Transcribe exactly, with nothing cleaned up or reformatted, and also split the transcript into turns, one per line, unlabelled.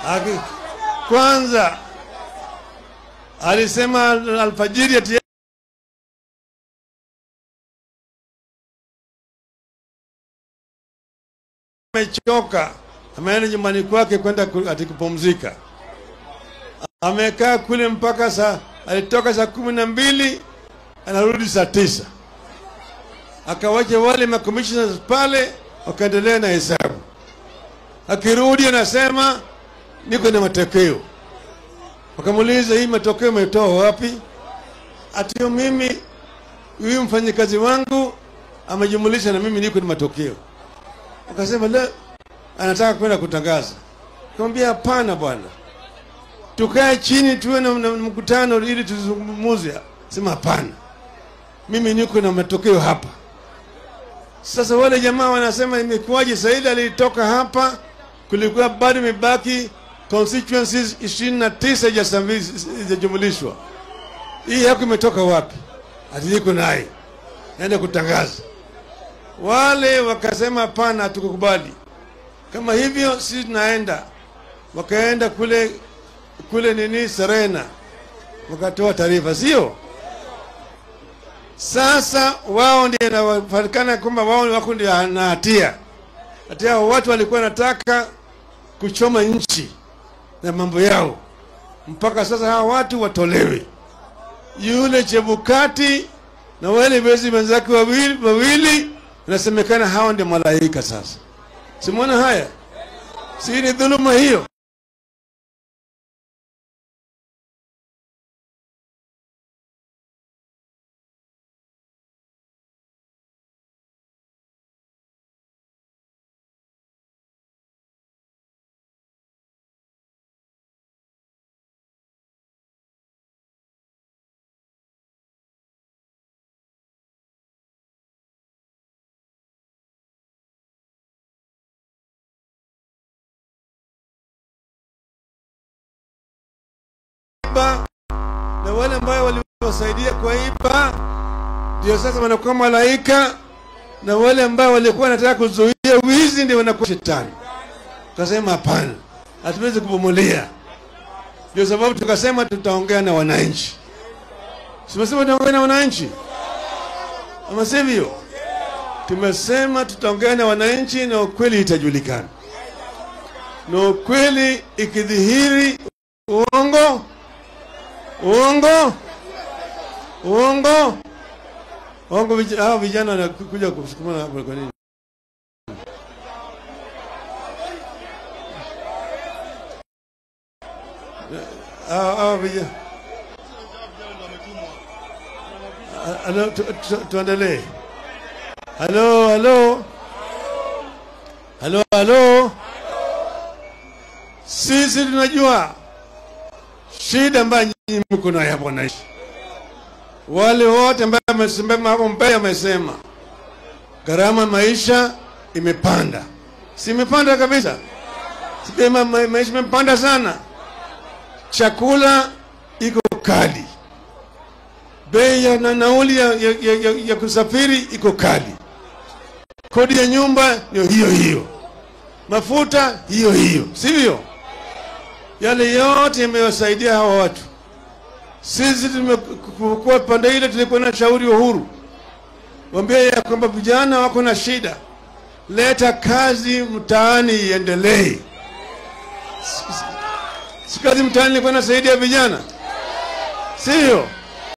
Aki, kwanza alisema alfajiri ati amechoka, ameenda nyumbani kwake kwenda atikupumzika. Amekaa kule mpaka saa, alitoka saa kumi na mbili anarudi saa tisa. Akawacha wale ma commissioners pale wakaendelea na hesabu. Akirudi anasema niko na matokeo. Wakamuuliza hii matokeo umetoa wapi? Ati mimi huyu mfanyikazi wangu amejumulisha na mimi niko na matokeo. Akasema la, anataka kwenda kutangaza. Akamwambia hapana bwana, tukae chini tuwe na mkutano ili tuzungumze. Sema hapana, mimi niko na matokeo hapa. Sasa wale jamaa wanasema imekuwaje? Said alitoka hapa, kulikuwa bado imebaki constituencies ishirini na tisa hajajumulishwa. Hii yako imetoka wapi? Ati iko naye naenda kutangaza. Wale wakasema hapana, tukukubali. Kama hivyo sisi tunaenda. Wakaenda kule kule nini Serena, wakatoa taarifa, sio? Sasa wao ndio inafanikana kwamba wao wako ndio na hatia. Hatia watu walikuwa nataka kuchoma nchi na mambo yao. Mpaka sasa hawa watu watolewe. Yule Chebukati na wale wezi wenzake wawili wawili inasemekana hao ndio malaika sasa. Simuona haya? Si ni dhuluma hiyo? Na wale ambao waliwasaidia kwa iba ndio sasa wanakuwa malaika, na wale ambao walikuwa wanataka kuzuia wizi ndio wanakuwa shetani. Tukasema hapana, hatuwezi kubomolia. Ndio sababu tukasema tutaongea na wananchi. Tumesema tutaongea na wananchi, ama sivyo? Tumesema tutaongea na wananchi na ukweli itajulikana. Na ukweli ikidhihiri, uongo Uongo? Uongo? Uongo vijana, hao vijana wanakuja kusukumana hapo kwa nini? Hao hao vijana. Halo, tuendelee. Halo, halo. Halo, halo. Sisi tunajua shida ambayo nyinyi mko nayo hapo naishi. Wale wote ambao wamesimama hapo mbele wamesema gharama maisha imepanda. Si imepanda kabisa? Sema maisha imepanda sana. Chakula iko kali. Bei ya nauli ya, ya, ya, ya kusafiri iko kali. Kodi ya nyumba ndio hiyo hiyo. Mafuta hiyo hiyo. Sivyo? Yale yote yamewasaidia hawa watu. Sisi tumekuwa pande ile tulikuwa na shauri Uhuru. Waambie ya kwamba vijana wako na shida. Leta kazi mtaani iendelee. Si kazi mtaani ilikuwa inasaidia vijana. Sio?